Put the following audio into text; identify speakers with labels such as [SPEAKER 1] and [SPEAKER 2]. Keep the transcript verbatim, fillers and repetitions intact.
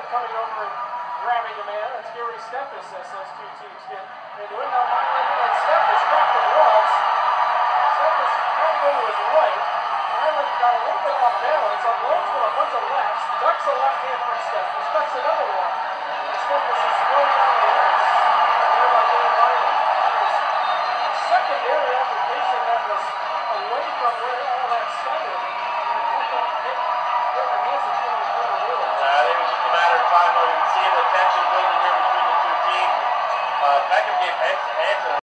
[SPEAKER 1] coming over and grabbing the man. That's Gary Steffes as those two teams get into it. Now Myron and Steffes dropped it once. Steffes trying to go to his right. Myron got a little bit off balance, unloads with a bunch of lefts, ducks a left hand from Steffes, ducks another one. And Steffes is thrown down the ice. There by Dan Myron. A secondary application that was away from where all that started.
[SPEAKER 2] I think it was just a matter of time. You can see the tension building here between the two teams. Uh, Beckham gave Hanson